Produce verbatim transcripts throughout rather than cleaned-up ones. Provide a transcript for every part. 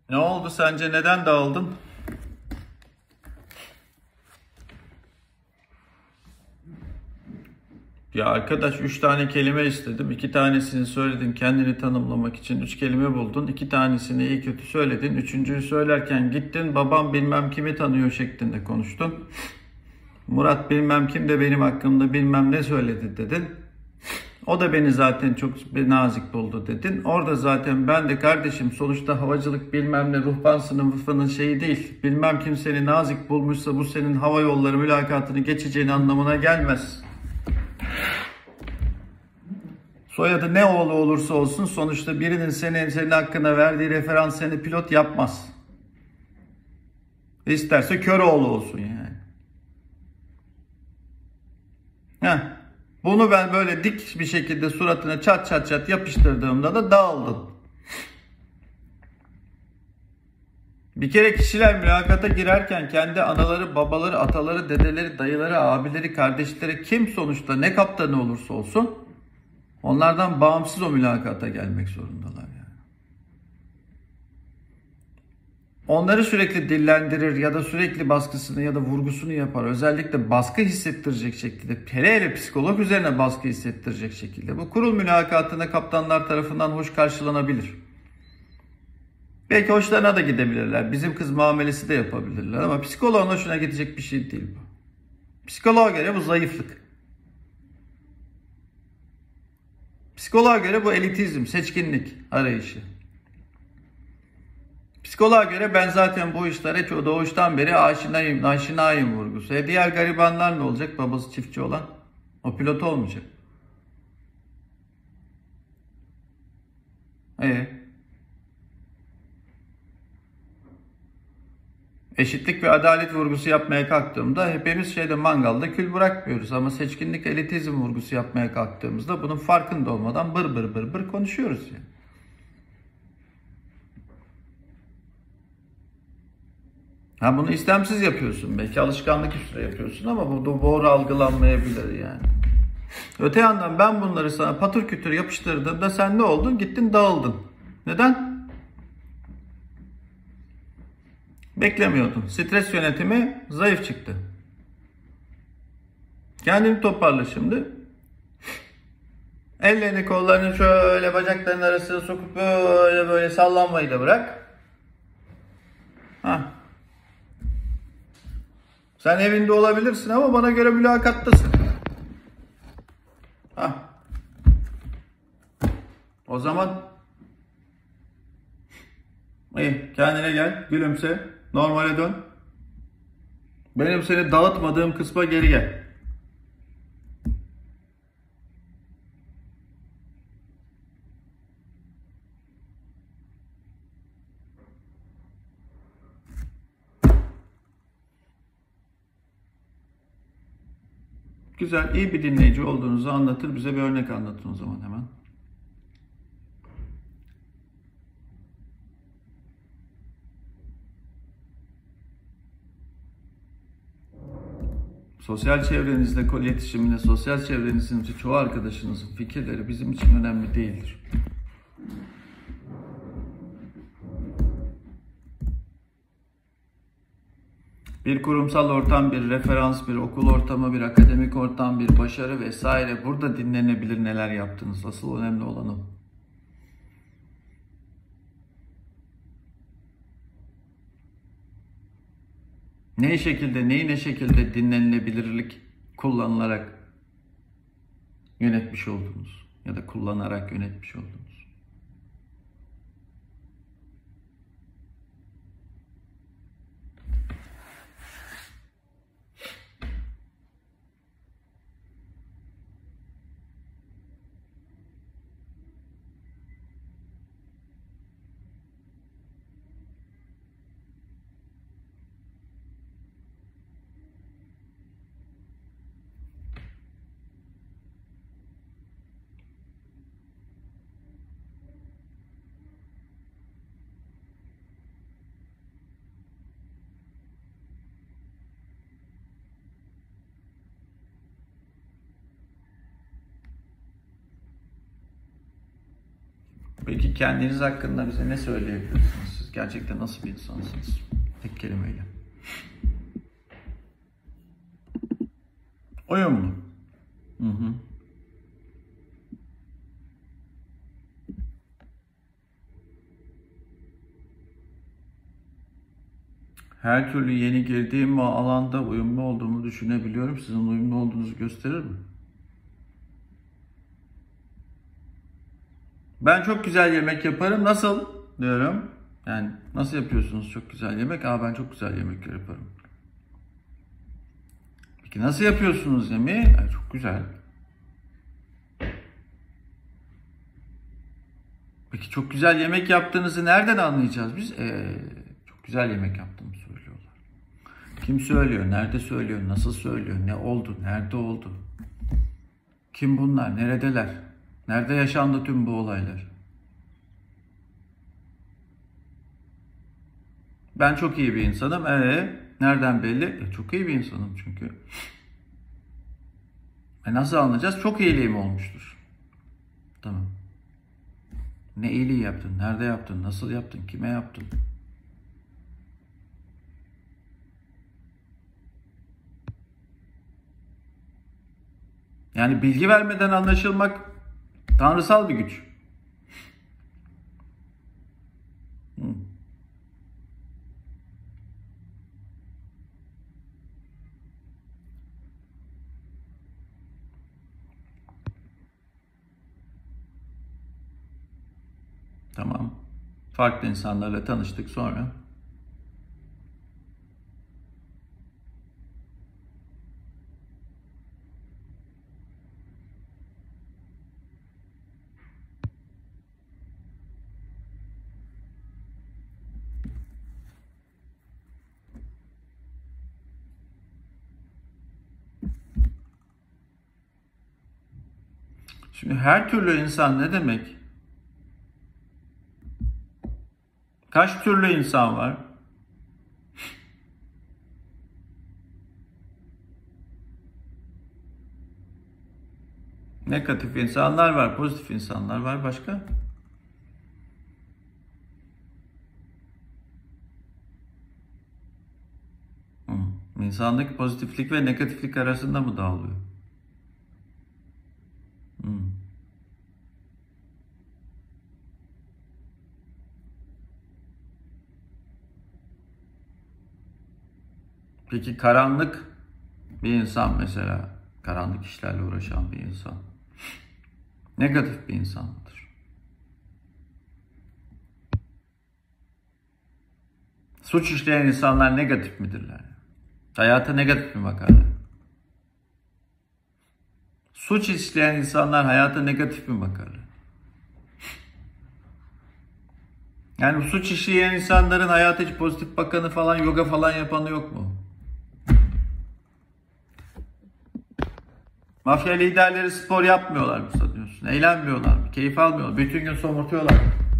Ne oldu sence? Neden dağıldın? Ya arkadaş üç tane kelime istedim. İki tanesini söyledin kendini tanımlamak için. Üç kelime buldun. İki tanesini iyi kötü söyledin. Üçüncüyü söylerken gittin babam bilmem kimi tanıyor şeklinde konuştun. Murat bilmem kim de benim hakkımda bilmem ne söyledi dedin. O da beni zaten çok nazik buldu dedin. Orada zaten ben de kardeşim sonuçta havacılık bilmem ne ruhban sınıfının şeyi değil. Bilmem kim seni nazik bulmuşsa bu senin hava yolları mülakatını geçeceğin anlamına gelmez. Soyadı ne oğlu olursa olsun sonuçta birinin senin, senin hakkında verdiği referans seni pilot yapmaz. İsterse Köroğlu olsun yani. Heh. Bunu ben böyle dik bir şekilde suratına çat çat çat yapıştırdığımda da dağıldın. Bir kere kişiler mülakata girerken kendi anaları, babaları, ataları, dedeleri, dayıları, abileri, kardeşleri kim sonuçta ne kaptanı olursa olsun onlardan bağımsız o mülakata gelmek zorundalar yani. Onları sürekli dillendirir ya da sürekli baskısını ya da vurgusunu yapar. Özellikle baskı hissettirecek şekilde, hele hele psikolog üzerine baskı hissettirecek şekilde. Bu kurul mülakatında kaptanlar tarafından hoş karşılanabilir. Belki hoşlarına da gidebilirler. Bizim kız muamelesi de yapabilirler. Ama psikoloğun hoşuna gidecek bir şey değil bu. Psikoloğa göre bu zayıflık. Psikoloğa göre bu elitizm, seçkinlik arayışı. Psikoloğa göre ben zaten bu işlere çok doğuştan beri aşinayım, aşinayım vurgusu. E diğer garibanlar ne olacak? Babası çiftçi olan. O pilot olmayacak. E Eşitlik ve adalet vurgusu yapmaya kalktığımda hepimiz şeyde mangalda kül bırakmıyoruz. Ama seçkinlik, elitizm vurgusu yapmaya kalktığımızda bunun farkında olmadan bır bır bır bır konuşuyoruz yani. Ha bunu istemsiz yapıyorsun. Belki alışkanlık üstüne yapıyorsun ama bu doğru algılanmayabilir yani. Öte yandan ben bunları sana patır kütür yapıştırdığımda sen ne oldun? Gittin dağıldın. Neden? Beklemiyordun. Stres yönetimi zayıf çıktı. Kendini toparla şimdi. Ellerini kollarını şöyle bacaklarının arasına sokup böyle böyle sallanmayı da bırak. Hah. Sen evinde olabilirsin ama bana göre mülakattasın. Hah. O zaman iyi, kendine gel, gülümse, normale dön. Benim seni dağıtmadığım kısma geri gel. Güzel, iyi bir dinleyici olduğunuzu anlatır. Bize bir örnek anlatın o zaman hemen. Sosyal çevrenizle, iletişimine, sosyal çevrenizin çoğu arkadaşınızın fikirleri bizim için önemli değildir. Bir kurumsal ortam, bir referans, bir okul ortamı, bir akademik ortam, bir başarı vesaire. Burada dinlenebilir neler yaptınız. Asıl önemli olan o. Ne şekilde, neyi ne şekilde dinlenilebilirlik kullanılarak yönetmiş oldunuz ya da kullanarak yönetmiş oldunuz. Peki kendiniz hakkında bize ne söyleyebilirsiniz? Siz gerçekten nasıl bir insansınız? Tek kelimeyle. Uyumlu. Hı hı. Her türlü yeni girdiğim o alanda uyumlu olduğumu düşünebiliyorum. Sizin uyumlu olduğunuzu gösterir mi? Ben çok güzel yemek yaparım. Nasıl? Diyorum. Yani nasıl yapıyorsunuz çok güzel yemek? Aa ben çok güzel yemek yaparım. Peki nasıl yapıyorsunuz yemeği? Ay, çok güzel. Peki çok güzel yemek yaptığınızı nereden anlayacağız biz? Ee, çok güzel yemek yaptığımı söylüyorlar. Kim söylüyor? Nerede söylüyor? Nasıl söylüyor? Ne oldu? Nerede oldu? Kim bunlar? Neredeler? Nerede yaşandı tüm bu olaylar? Ben çok iyi bir insanım. Ee, nereden belli? E, çok iyi bir insanım çünkü. E, nasıl anlayacağız? Çok iyiliğim olmuştur. Tamam. Ne iyiliği yaptın? Nerede yaptın? Nasıl yaptın? Kime yaptın? Yani bilgi vermeden anlaşılmak tanrısal bir güç. Hı. Tamam. Farklı insanlarla tanıştık sonra. Şimdi her türlü insan ne demek? Kaç türlü insan var? Negatif insanlar var, pozitif insanlar var. Başka? Hı. İnsanlık pozitiflik ve negatiflik arasında mı dağılıyor? Hı. Peki karanlık bir insan mesela, karanlık işlerle uğraşan bir insan, negatif bir insan mıdır? Suç işleyen insanlar negatif midirler? Hayata negatif mi bakarlar? Suç işleyen insanlar hayata negatif mi bakarlar? Yani suç işleyen insanların hayata hiç pozitif bakanı falan, yoga falan yapanı yok mu? Mafya liderleri spor yapmıyorlar mı sanıyorsun? Eğlenmiyorlar mı? Keyif almıyorlar. Bütün gün somurtuyorlar.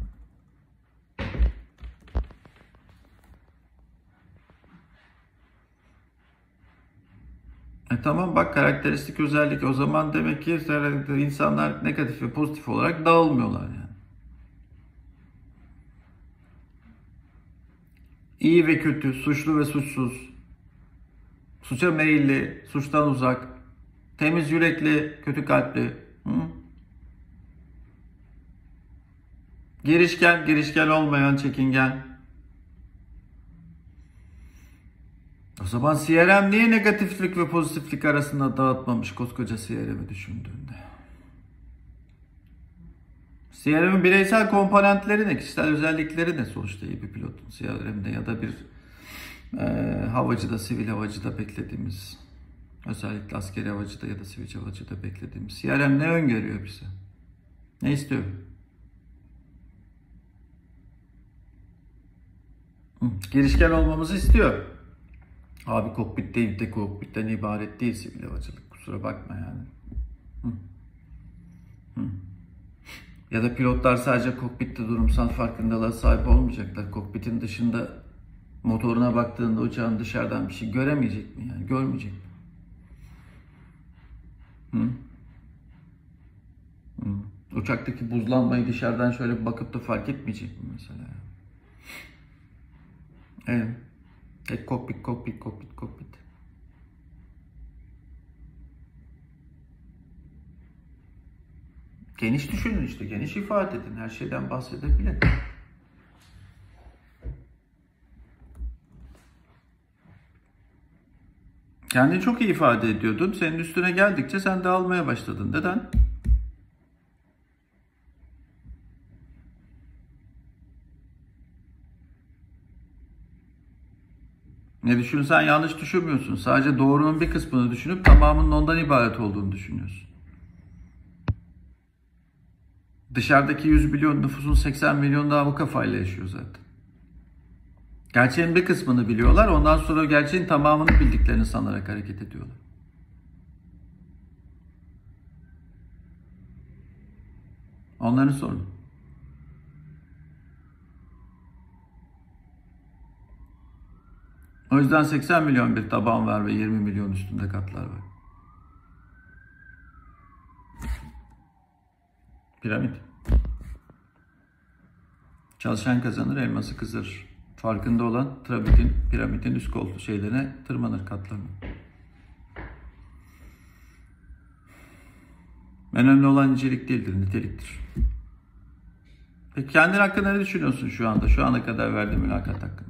E tamam bak karakteristik özellik. O zaman demek ki insanlar negatif ve pozitif olarak dağılmıyorlar yani. İyi ve kötü, suçlu ve suçsuz, suça meyilli, suçtan uzak, temiz yürekli, kötü kalpli, hı? Girişken, girişken olmayan, çekingen. O zaman C R M niye negatiflik ve pozitiflik arasında dağıtmamış koskoca C R M'i düşündüğünde? C R M'in bireysel komponentleri ne? Kişisel özellikleri ne sonuçta iyi bir pilotun C R M'de ya da bir e, havacıda, sivil havacıda beklediğimiz, özellikle askeri havacıda ya da sivil havacıda beklediğimiz C R M ne öngörüyor bize? Ne istiyor? Hı, girişken olmamızı istiyor. Abi kokpit değil, tek kokpitten ibaret değil sivil havacılık. Kusura bakma yani. Hı. Hı. Ya da pilotlar sadece kokpitte durumsal farkındalığa sahip olmayacaklar. Kokpitin dışında motoruna baktığında uçağın dışarıdan bir şey göremeyecek mi yani? Görmeyecek mi? Hı? Hı. Uçaktaki buzlanmayı dışarıdan şöyle bir bakıp da fark etmeyecek mi mesela? Evet. E, kokpit, kokpit, kokpit, kokpit. Geniş düşünün işte, geniş ifade edin, her şeyden bahsedebilin. Kendini çok iyi ifade ediyordun. Senin üstüne geldikçe sen dağılmaya başladın. Neden? Ne düşünsen yanlış düşünmüyorsun. Sadece doğrunun bir kısmını düşünüp tamamının ondan ibaret olduğunu düşünüyorsun. Dışarıdaki yüz milyon nüfusun seksen milyon daha bu kafayla yaşıyor zaten. Gerçeğin bir kısmını biliyorlar. Ondan sonra gerçeğin tamamını bildiklerini sanarak hareket ediyorlar. Onların sorunu. O yüzden seksen milyon bir taban var ve yirmi milyon üstünde katlar var. Piramit. Çalışan kazanır, elması kızarır. Farkında olan piramidin, piramidin üst koltuğu şeylerine tırmanır, katlarına. Önemli olan nicelik değildir, niteliktir. Peki kendin hakkında ne düşünüyorsun şu anda? Şu ana kadar verdiğim mülakat hakkında.